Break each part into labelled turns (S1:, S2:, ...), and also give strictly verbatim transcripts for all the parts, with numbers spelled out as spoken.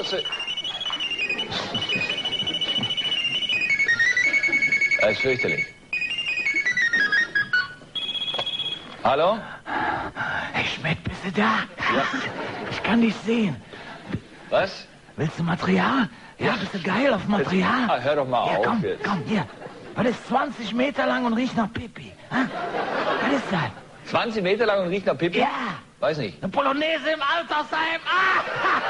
S1: Katze. Das ist fürchterlich. Hallo?
S2: Hey Schmidt, bist du da?
S1: Ja.
S2: Ich kann dich sehen.
S1: Was?
S2: Willst du Material? Ja, bist du geil auf Material?
S1: Ah, hör doch mal
S2: hier,
S1: auf
S2: komm,
S1: jetzt.
S2: komm, hier. Das ist zwanzig Meter lang und riecht nach Pipi. Ha? Was ist das?
S1: zwanzig Meter lang und riecht nach Pipi?
S2: Ja.
S1: Weiß nicht.
S2: Eine Polonaise im Altersheim. Ah!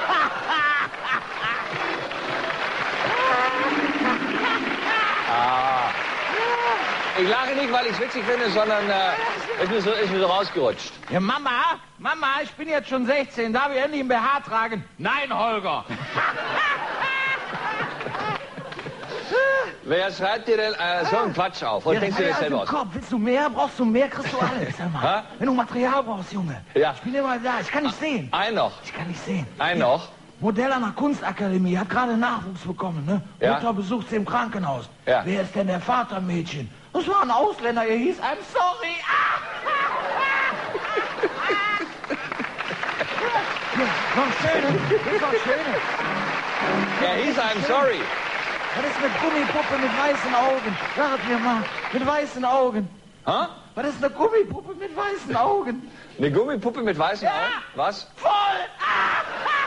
S1: Ah. Ich lache nicht, weil ich es witzig finde, sondern äh, ist, mir so, ist mir so rausgerutscht.
S2: Ja, Mama, Mama, ich bin jetzt schon sechzehn. Darf ich endlich einen B H tragen? Nein, Holger.
S1: Wer schreibt dir denn äh, so einen Quatsch auf? Und
S2: Ja,
S1: denkst du dir
S2: ja,
S1: selber
S2: im
S1: aus?
S2: Kopf. Willst du mehr? Brauchst du mehr? Kriegst du alles. Sag mal.
S1: Ha?
S2: Wenn du Material brauchst, Junge.
S1: Ja.
S2: Ich bin immer da. Ich kann nicht sehen.
S1: Ein noch.
S2: Ich kann nicht sehen.
S1: Ein
S2: Ja.
S1: noch.
S2: Modell an der Kunstakademie, hat gerade Nachwuchs bekommen, ne?
S1: Ja.
S2: Mutter besucht sie im Krankenhaus.
S1: Ja.
S2: Wer ist denn der Vater, Mädchen? Das war ein Ausländer, er hieß I'm sorry. Ah! Ja, noch schöne, das ist noch schöne.
S1: Er hieß I'm sorry.
S2: Was ist mit Gummipuppe mit weißen Augen? Sag mir mal, mit weißen Augen.
S1: Hä?
S2: Was ist eine Gummipuppe mit weißen Augen?
S1: Eine Gummipuppe mit weißen
S2: Ja.
S1: Augen? Was?
S2: Voll! Ah!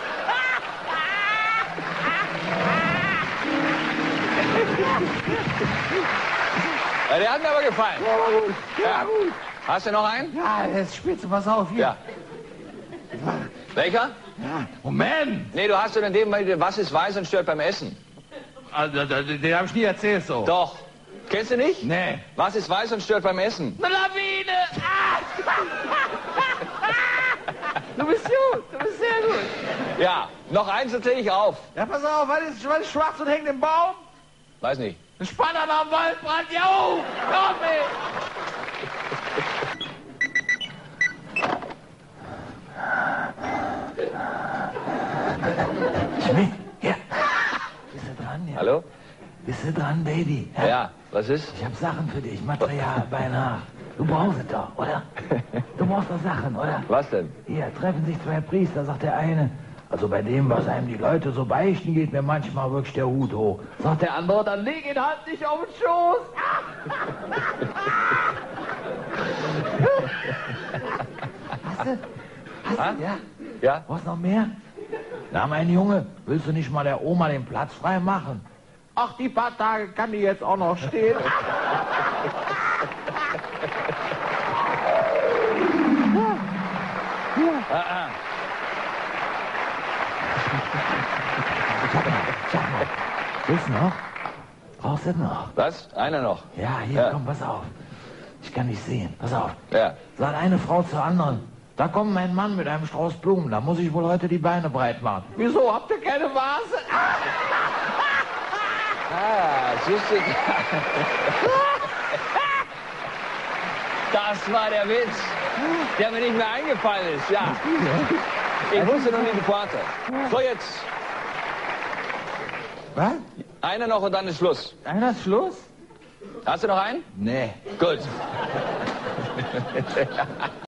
S1: Ja, der hat mir aber gefallen.
S2: Ja, gut. Ja,
S1: Ja.
S2: gut.
S1: Hast du noch einen?
S2: Ja, jetzt spitze, pass auf, hier.
S1: Ja. Welcher?
S2: Ja. Moment!
S1: Nee, du hast doch in dem, was ist weiß und stört beim Essen?
S2: Also, den, den habe ich nie erzählt so.
S1: Doch. Kennst du nicht?
S2: Nee.
S1: Was ist weiß und stört beim Essen?
S2: Eine Lawine! Ah! Du bist gut, du bist sehr gut.
S1: Ja, noch eins erzähle ich auf.
S2: Ja, pass auf, was ist, was ist schwarz und hängt im Baum?
S1: Weiß nicht.
S2: Ein Spanner am Waldbrand, jo! Komm, ey! Schmidt, ja. Bist du dran, ja?
S1: Hallo?
S2: Bist du dran, Baby?
S1: Ja, was ist?
S2: Ich hab Sachen für dich, Material, beinahe. Du brauchst es doch, oder? Du brauchst doch Sachen, oder?
S1: Was denn?
S2: Hier, treffen sich zwei Priester, sagt der eine. Also bei dem, was einem die Leute so beichten, geht mir manchmal wirklich der Hut hoch. Sagt der andere, dann leg ihn halt nicht auf den Schoß. Hast du? Hast
S1: Ha?
S2: du? Ja?
S1: Ja?
S2: Brauchst noch mehr? Na, mein Junge, willst du nicht mal der Oma den Platz frei machen? Ach, die paar Tage kann die jetzt auch noch stehen.
S1: Ah, ah.
S2: Sag mal, sag mal. Willst du noch? Brauchst du noch?
S1: Was? Einer noch.
S2: Ja, hier,
S1: Ja.
S2: komm, pass auf. Ich kann nicht sehen. Pass auf.
S1: Ja.
S2: Sagt eine Frau zur anderen. Da kommt mein Mann mit einem Strauß Blumen. Da muss ich wohl heute die Beine breit machen. Wieso? Habt ihr keine Vase?
S1: Ah, siehst du. Das war der Witz, der mir nicht mehr eingefallen ist, ja. Ich wusste noch nicht die Pointe. So, jetzt
S2: Was?
S1: einer noch und dann ist Schluss.
S2: Einer ist Schluss?
S1: Hast du noch einen?
S2: Nee.
S1: Gut.